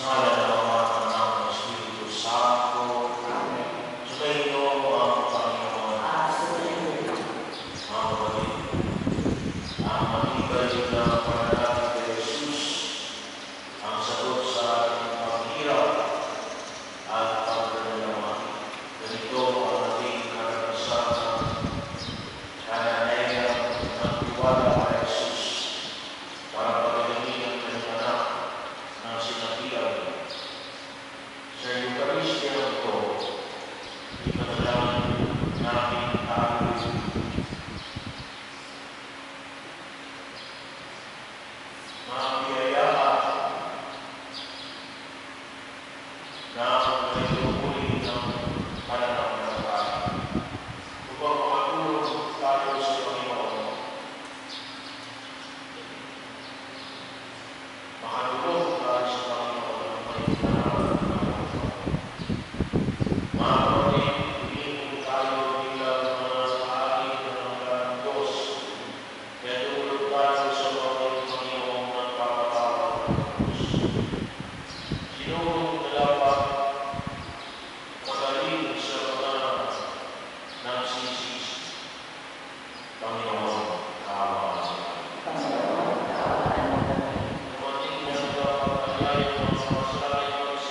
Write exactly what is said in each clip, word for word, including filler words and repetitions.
Panginoon, kaawaan mo kami. Dumating na ba ang kanyayang mga sumasalain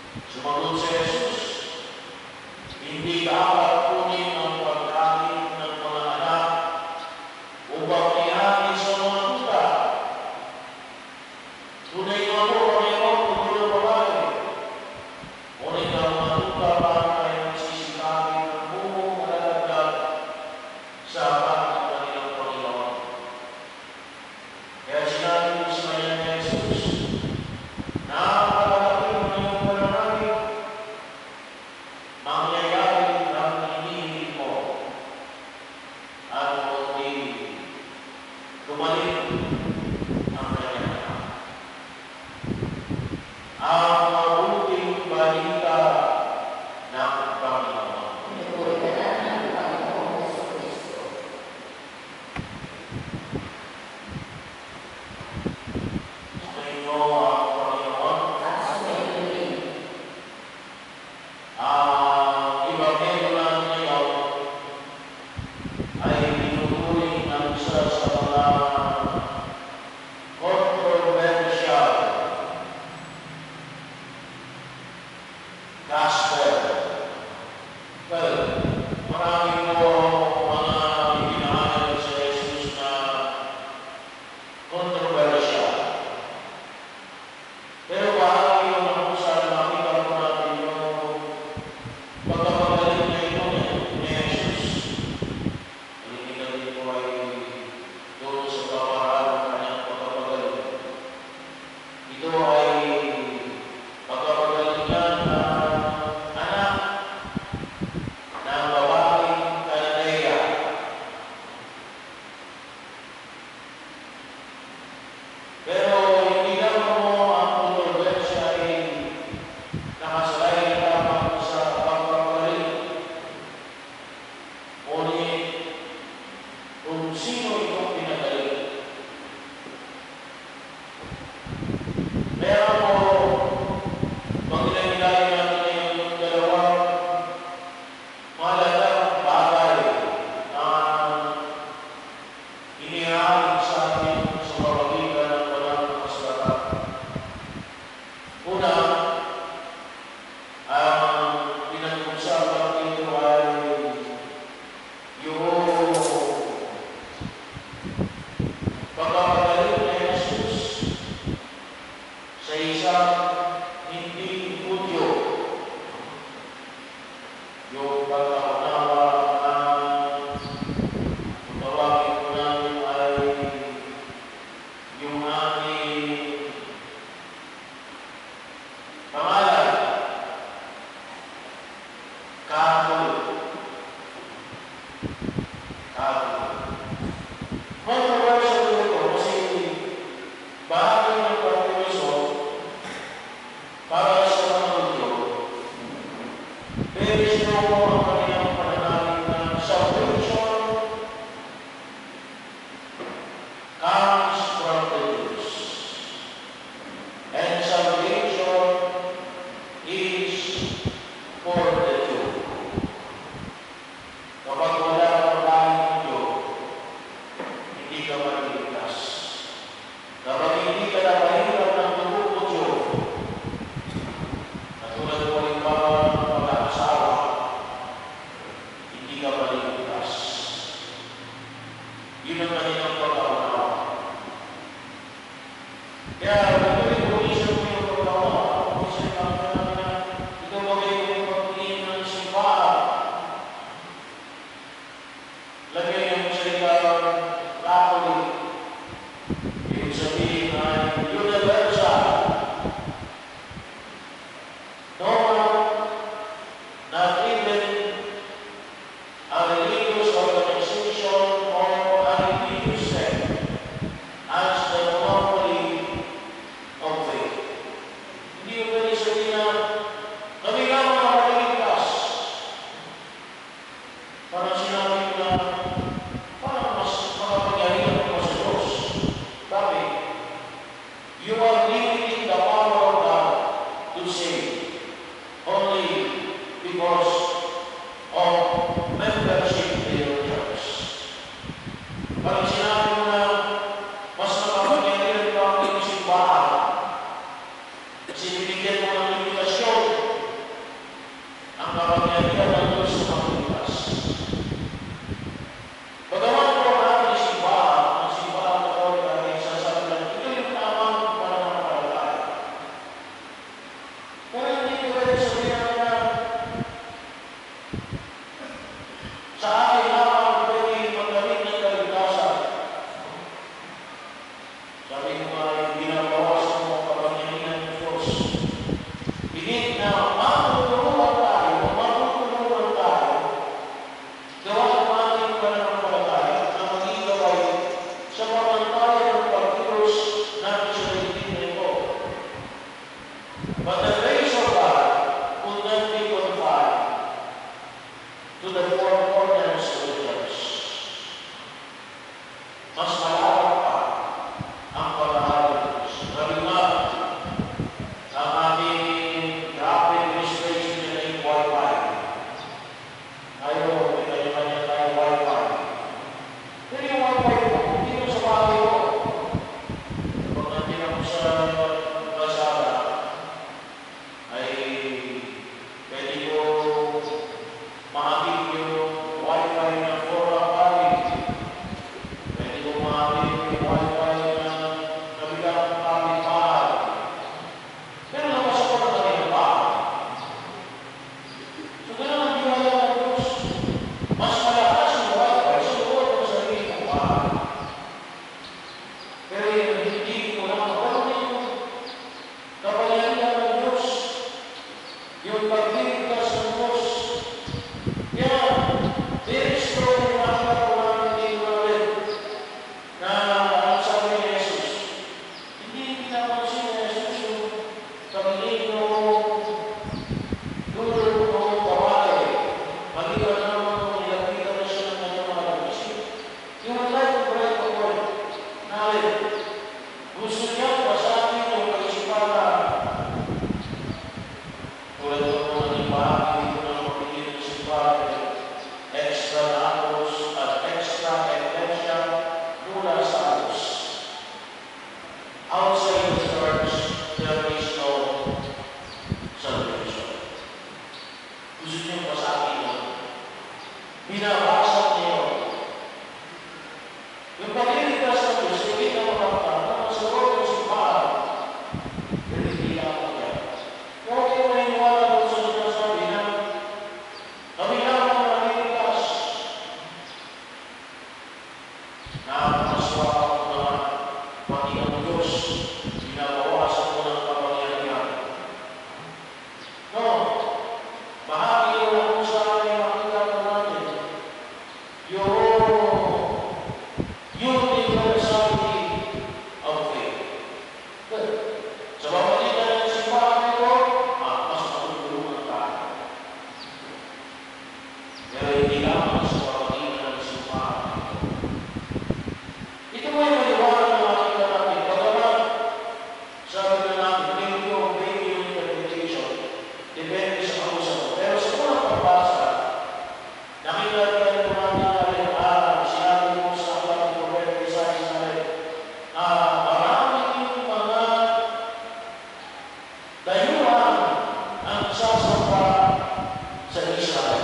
Sumagot si Jesus, hindi dapat kunin ang pagkain ng mga anak upang ihain sa mga tuta. Tunay nga po, Panginoon, kung ng babae. Ngunit ang mga tuta parang ay nagsisikapin ng buong malalagdag sa apat ng kanilang Panginoon. Kaya sinabi ko sa kanya ni Jesus, napakalaki ng iyong pananalig, mangyayari ang hinihiling mo. At kundi gumaling ang kanyang anak. Ang mabuting balita ng Panginoon. Sa inyo ang Panginoon. Ang Ebanghelyo natin ngayon ay tinuturing ng isa sa mga controversial gospel. Well, marami po mga ibinahayag sa Jesus na controversial. Pero bahagi yung ako sa makita po natin yung pagkakagaling na ito ni Jesus. Palikitan din po ay doon sa paparaan ng kanyang pagkakagaling. Ito ay pagkakagalingan ng anak ng babaeng Kananea. Pero hindi lang po ang kontrobersya ay nakasalay lamang sa pagkakagaling. Ngunit kung sino itong pinagaling. Meron po pagkakilala natin ngayon yung dalawang mahalagang bagay na inihain sa atin sa pamamagitan ng banal na kasulatan. Una, ang pinag-uusapan dito ay yung pagkakagaling ni Jesus sa isang hindi Hudyo. Yung pagkaunawa ng kung tawagin ko namin ay yung aking pangalan, Catholic. Catholic. Controversial ito kasi bahagi ng pagkakalisyo para sa mga Hudyo, very strong ang kanilang pananalig na salvation comes from the Jews. And salvation is for the Jew. Kapag wala kang lahing Hudyo, hindi ka maliligtas. Kapag hindi ka napahirap ng dugo Hudyo, katulad mo rin ba pag-aasawa, hindi ka maliligtas. Yun ang kanilang pagkaunawa. Kaya, patuloy po isip mo yung pagkaunawa. Kung isip namin namin na ito ba kayo yung pagtingin ng simbahan? Lagay yung salita Catholic. Ibig sabihin ay universal. No one, not even a religious organization or a religious sect, has the monopoly of faith. Hindi yung pwede sabihin na kami lang ang makaligtas. Parang sinabi ko na parang mas makapangyarihan ko sa Diyos. Bakit? You are limiting the power of God to save only because of membership in your church. Parang sinabi mo na mas makapangyarihan ka ang iyong simbahan. Kasi binigyan mo ng limitasyon Gusto niyo basahin yun. Binabasa niyo. Yung pagliligtas ng Diyos, hindi na makakita na sa loob ng simbahan. Pero hindi lang ako yan. Huwag kayo maniniwala doon sa sinasabi na kami lang ang naliligtas. Nakakaswa ako na pati ng Diyos, binabawasan ko ng kapangyarihan. No, bahagi yun ako sa aking makikita natin. Yung universality of faith. Good. Sa pamamagitan ng simbahan nito, ah, mas matutulungan tayo. Pero hindi lamang sa pamamagitan ng simbahan nito. Ito mo yung maliwanag na makikita natin. Pagkaman, sabi na natin, maybe yung maybe yung interpretation, depende sa kausap mo. Pero sa unang pagbasa, nakita natin natin natin, ah, sinabi mo sa aklat ni Propeta Isaiah natin, ah, maraming mga dayuhan ang sasamba sa Israel.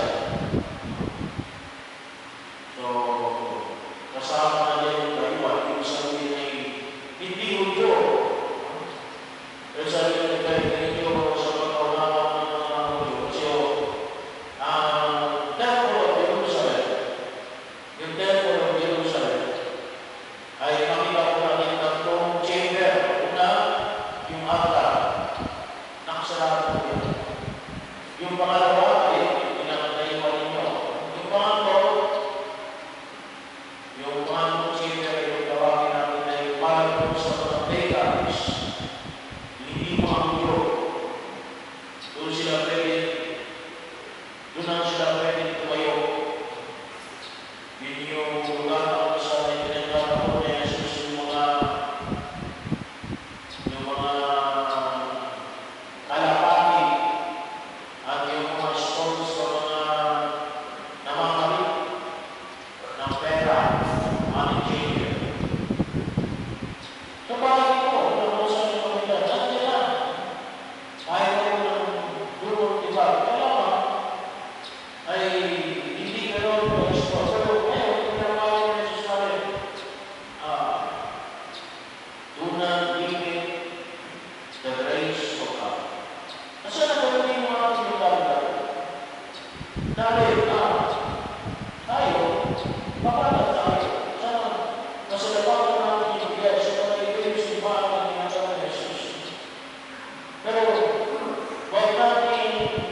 So, kasama na din yung dayuhan, yung sabihin ay hindi Hudyo. Pero sabi na kahit ganito sa pagkaunawa ng mga Hudyo, kasi ang Temple of Jerusalem, yung Temple of Jerusalem, ay makita ko natin tatlong chamber. Una, yung altar. Nakasarado po yun. Yung pangalawa ay pinakatayuan ninyo. Yung pangatlo, yung pangatlong chamber ay yung tawagin natin na yung parang sa mga pagans. Hindi mga Hudyo. Doon sila pwede, doon lang sila pwede tumayo. Yun yung lugar kung saan ay pinagkakaroon na Jesus yung mga yung mga kalapati at yung mga stones sa mga namamalit ng pera, money changer. So bakit ito? Kung saan yung pagkakas? Nandiyan na. Kahit ako ng dulong iba. Kailangan ay hindi gano'n ang gusto. Pero ngayon, pinamahal ng Jesus namin, ah, do not limit the grace of God. Kasi nagawin mo ang sinasabi dahil na tayo, papalag tayo. Sana nasalapatan natin yung biyay sa pag-ibig yung simbahan ng ginagawa ng Jesus. Pero, huwag natin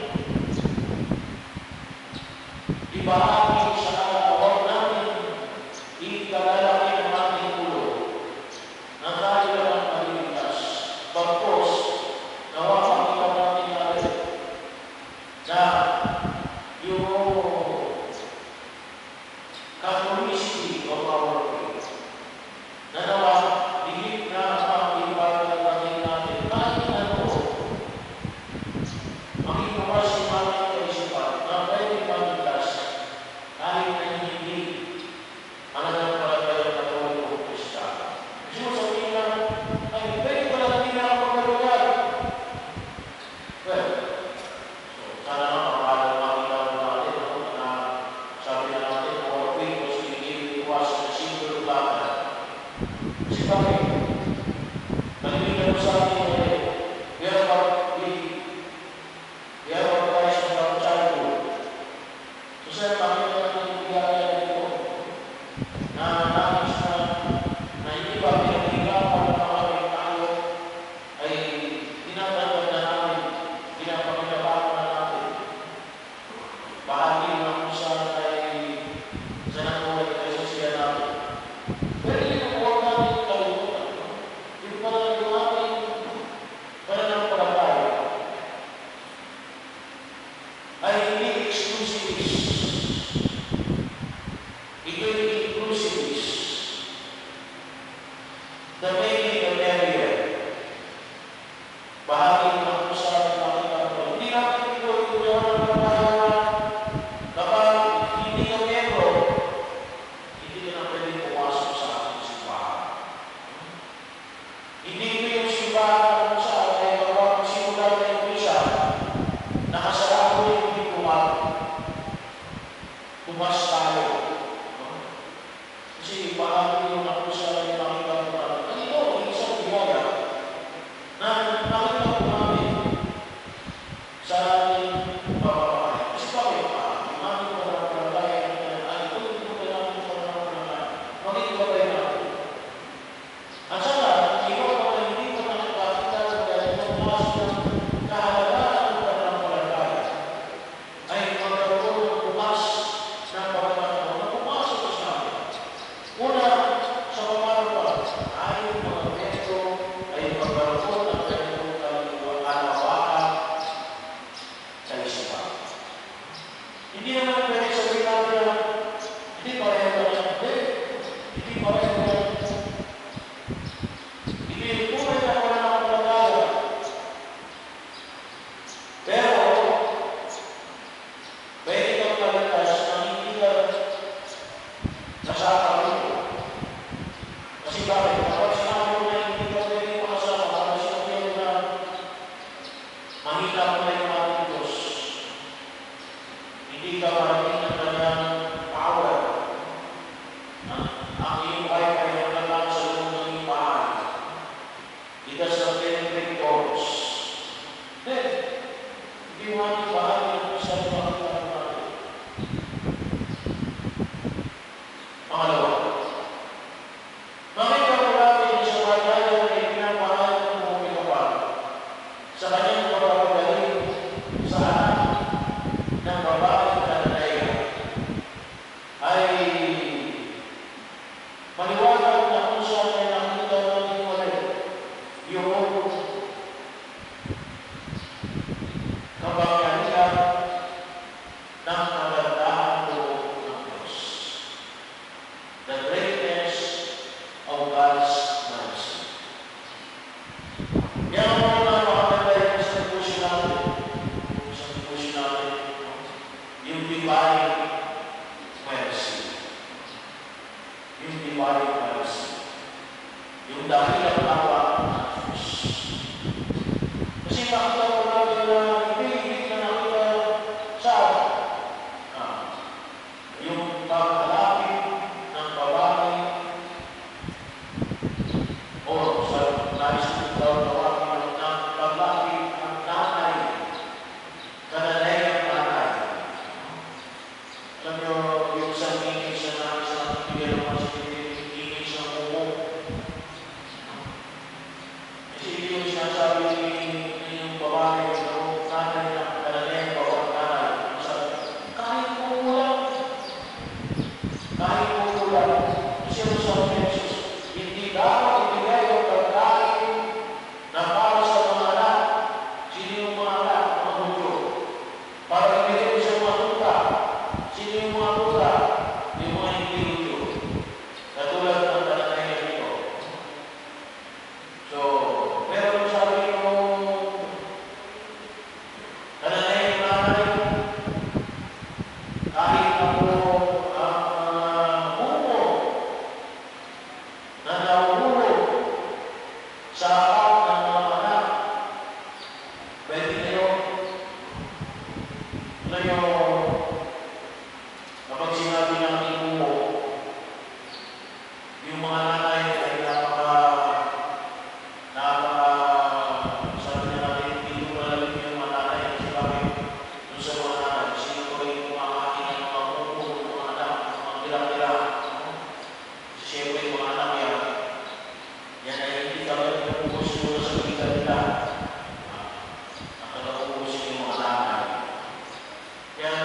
ibahagi sa huwag natin ikalalaki ng ating ulo na tayo lang ang maliligtas. Pagkos, nawakakita natin natin na yung Catholicity of our faith na nawa, higit na ang ipaglalagay natin kahit ano makikabas yung ating kaisipan na pwede maligtas kahit na hindi mananampalataya ng Katoliko o Kristiyano. Kasi mo sabihin lang, ay, pwede pala hindi na ako magkalugar. Well, so, sana nga makalang makita mo natin ako na sabi na natin, our faith was beginning to us in a single platter. Kasi bakit? Naliligan mo sa atin eh, we are about we we are baptized from our childhood. So sir, bakit natin yung biyaya dito? Na nais na na hindi ba pinag-igapan ng mga aming tayo ay tinatanggap na namin, pinapaginabahan na natin. Bahagi na kung saan ay sa nakuha ito sa siya natin. Pero yun ang huwag natin kalimutan. Yung pala yung ating pananampalataya ay hindi exclusivist. Ito'y inclusivist. The maybe the merrier. Bahagi na kung saan makita ko. Hindi natin ito yung kapag hindi ka membro, hindi ka na pwede pumasok sa ating simbahan. Hindi ko yung simbahan kung saan ay magpapagsimula na yung isa, nakasarado yung hindi pumasok. lumas tayo. No? Kasi paano yung ako sa yung nakita ko natin. Ano ito? Isang biyaya na nakita ko namin sa ating pamamahay. Kasi bakit pa? Yung aming pananampalataya ay ito yung kailangan ng pananampalataya. Bakit ba tayo natin? At saka, ikaw pa na hindi mo nakikita dahil ng mas ng kahalagaan ng pananampalataya ay magkaroon ng bukas ng pagkakataon na pumasok sa atin. Una, sa pamamahay ay mga metro ay magkaroon ng ganitong kalawaan sa isipan. Hindi naman pwede sabihin natin na hindi pareho na yan. Hindi. Hindi pareho na yan. Hindi yung tunay na pananampalataya. Pero, pwede kang kalitas na hindi ka nasakal ito. Kasi bakit? Kapag sinabi mo na hindi ka pwede makasama, kapag sinabi mo na mahina mo na yung ating Diyos, hindi ka marating ng kanyang power. Ang ang iyong buhay ay hanggang sa loob ng iyong bahay. It does not penetrate doors. Then, hindi mo ating bahay ng isang makita natin. Pangalawa, makita ko natin sa bagay na ipinapahal ng mga kapal sa kanyang pagpapagaling sa anak ng babae na nanaya ay maliwanag na kung saan ay nakita natin ulit yung kapangyarihan ng kagandahan loob ng Diyos. The greatness of God's mercy. Yan ang mga makakagay ng isang devotion natin. Isang devotion natin. Yung divine mercy. Yung divine mercy. Yung dahilan ng awa ng Diyos. Kasi makita ko natin na hindi, hindi na nakita sa atin. Ah, yung paghalapit ng babae o sa nais kong daw tawagin ng paglapit ng nanay, kananayang nanay. Alam nyo, yung isang image na nais na nagbigay ng mga sinitin, image ng umo. Kasi hindi yung sinasabi ni yung babae, yung nanay na kananayang bawang nanay. Sabi, kahit kumulang, kahit kumulang, kasi yung sa Jesus, hindi dapat ibigay ang pagkain na para sa mga anak. Sino yung mga anak? Mga Hudyo. Para ibigay mo sa mga tuta. Sino yung mga tuta? Yung mga hindi Hudyo. Katulad ng kananayan nito. So, pero kung sabi yung kananayan nanay, kahit ako ang uh, buko na nauulog sa harap ng mga anak, pwede na yun. Ano yung kapag sinabi namin buko, yung mga nanay ay napaka napaka sabi na natin, hindi ko malalim yung mga nanay kasi bakit doon sa mga nanay, sino ko rin kumakain ng mga buko, ng mga anak, ng mga tira-tira. Kasi siyempre yung mga anak yan, yan ay hindi talaga pinupus muna sa kita nila. Ang pinupus yung mga nanay. Kaya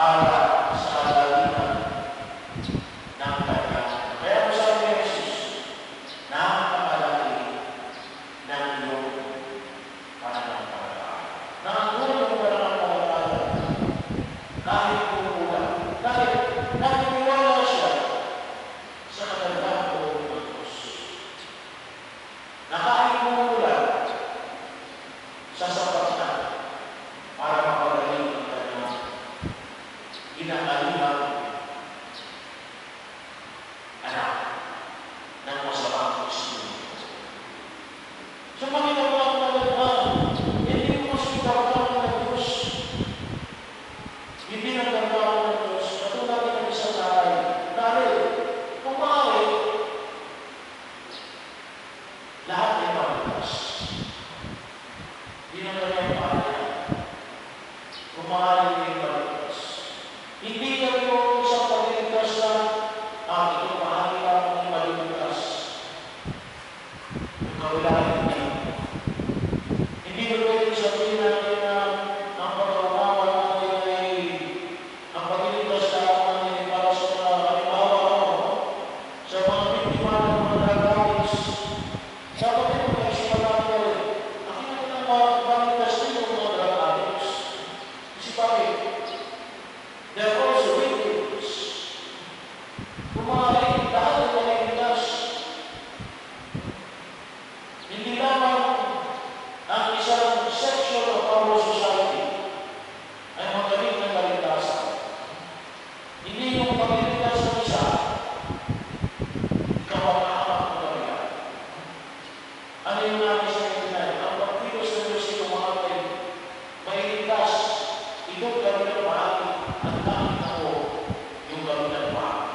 para sa kalaliman ng kanyang. Kaya kung sabi ni Jesus, napakalaki ng iyong pananampalataya. Na ang unang pananampalataya, kahit kumukulang, kahit nagtiwala siya sa kagandahan ng Diyos. Na kahit kumukulang, sasapat na para mapagaling ang kanyang ginaalihang anak ng masamang espiritu. So, makita mo ang talaga, hindi mo mas pinagkaroon ng Diyos. Hindi nagkaroon ng Diyos. Katulad ng isang nanay. Dahil, kung maaari, lahat ay maligtas. Hindi na kanyang pahalayan. Kung maaari ay maligtas. Hindi ka yung isang pagligtas na ang itong mahali lang ang maligtas. Yung kawilaan niya. Hindi ko pwede sabihin natin na ang pag-umawa natin ay ang pagligtas na natin ay para sa mga halimbawa ako sa mga biktima ng mga drug-addicts. Sa kapatid mo, naisipan natin na rin. Ang kinakilang maligtas din yung mga drug-addicts. Kasi bakit? They're also victims. Kung maaari, lahat ay maligtas. Hindi lamang ang isang section of our society ay magaling ng kaligtasan. Hindi yung pagliligtas ng isa, ikaw ang nakamak ng kaligtasan. Ano yung namin sa intinay? Ang pagkilos ng Diyos ito mga may mailigtas, ito gawin ng mahali at nakit ako yung gawin ng mahali.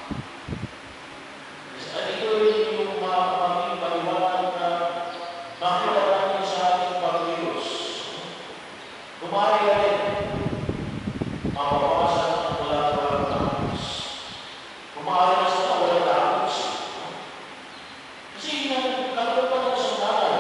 At ito yung mga pamaming paliwanag na makita natin sa ating pagkilos. Kumari ka rin, mapapawasan ang wala-walang takos. Kumari na sa walang takos. Kasi yung karoon pa ng sandalan.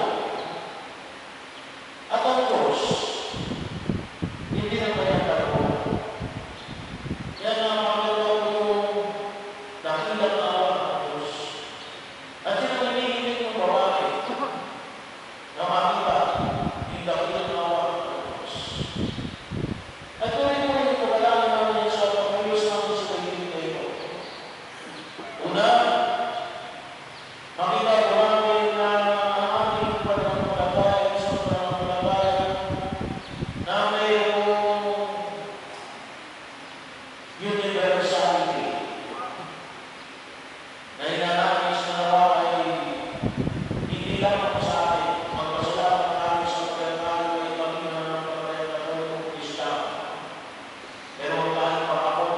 At ang Diyos, hindi na kanyang karoon. Yan ang magandang yung dakilang awa ng Diyos. At yun ang hinihiling ng babae na makita yung dakilang awa ng Diyos. At tuloy mo yung kagalangin namin sa pagkilos namin sa kahiling na ito. Una, makita ko namin na ang ating pananampalataya, isang pananampalataya na mayroong universality na inanais na nawa ay hindi lamang sa atin magpasalamat namin sa pagkakalo ay Panginoon ng pagkakalo ng Islam. Pero huwag tayong papako.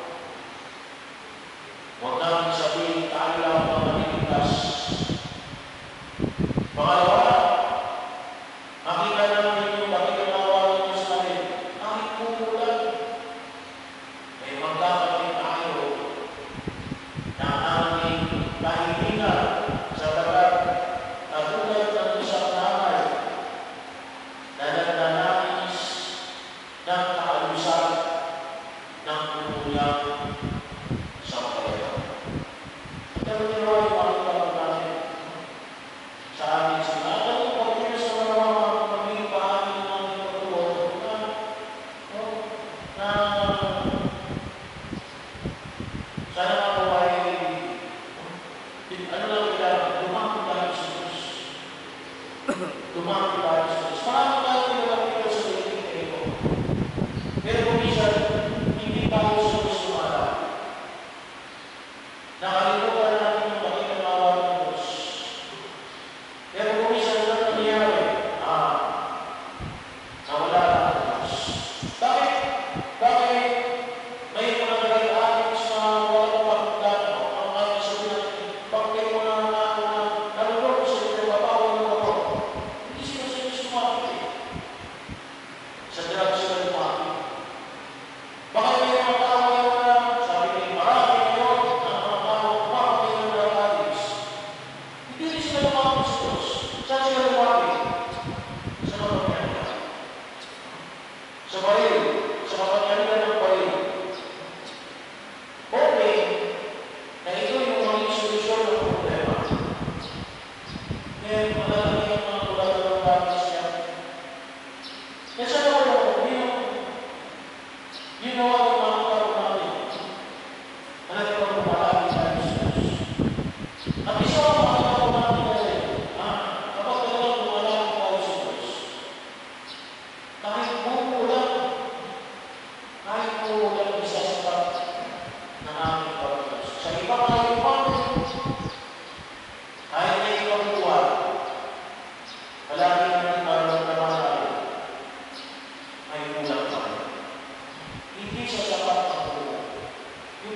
Huwag namin sabihin tayo lang ang maniligtas. Pangalawa, makita namin yung dakilang awa ng Diyos namin. Kahit kumulang, may magkakating tayo na aming kahilingan sa tagat na tulad ng isang nanay na nagnanais ng kaalusan ng kumulang sa kaya. Pero nila ay makita natin sa amin sila. At ang pagkilos sa mga magiging bahagi ng aming pagtuwa na na sana ako ay ano lang kailangan, lumaki tayo sa Diyos. Lumaki tayo sa Diyos. Paano tayo lumaki sa dating na ito? Pero kung minsan, hindi tayo sa Diyos lumaki.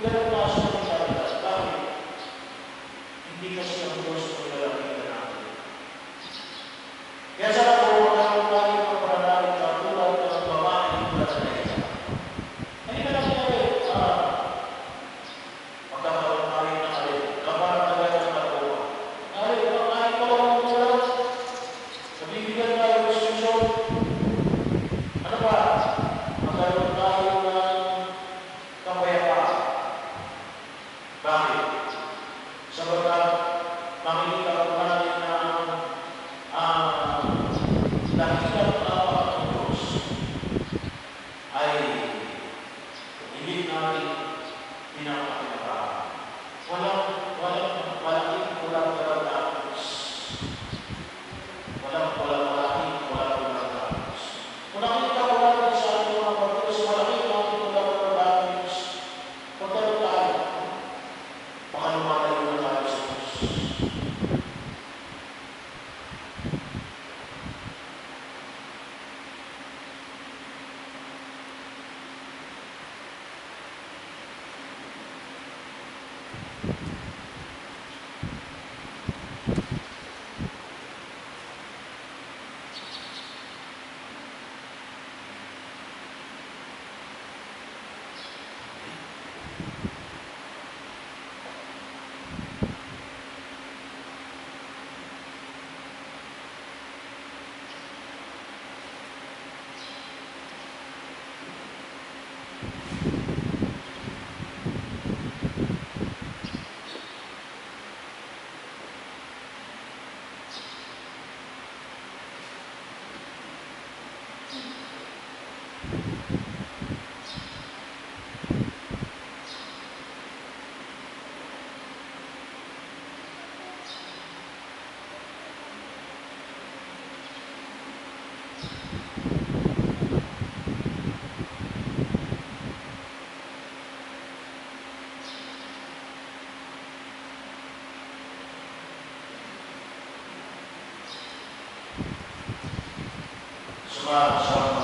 ganun klase ng mentalidad. Bakit? Hindi kasi ang Diyos ang lalakita natin. Kaya sa ako, magkaroon tayo ng pananalig na tulad ng babae ng tulad na ito. Ay, nalang natin, ah, magkakaroon tayo ng alin. Kapag tagal ng katuwa. Alin, ang kahit pa lang ng tulad, nabibigyan tayo ng solusyon. Ano ba? Magkaroon tayo ng kapayapaan. Bakit? Sabagat makikita ko natin na ang dakilang awa ng Diyos ay hindi natin pinapakinabangan. Walang, walang, malaking kulang kulang tapos. Walang, walang, malaking kulang kulang tapos. Kung nakita ko natin sa ating mga pagkos, malaking malaking kulang kulang tapos. Pagkaroon tayo, baka lumalayo na tayo sa Diyos. Suma, sama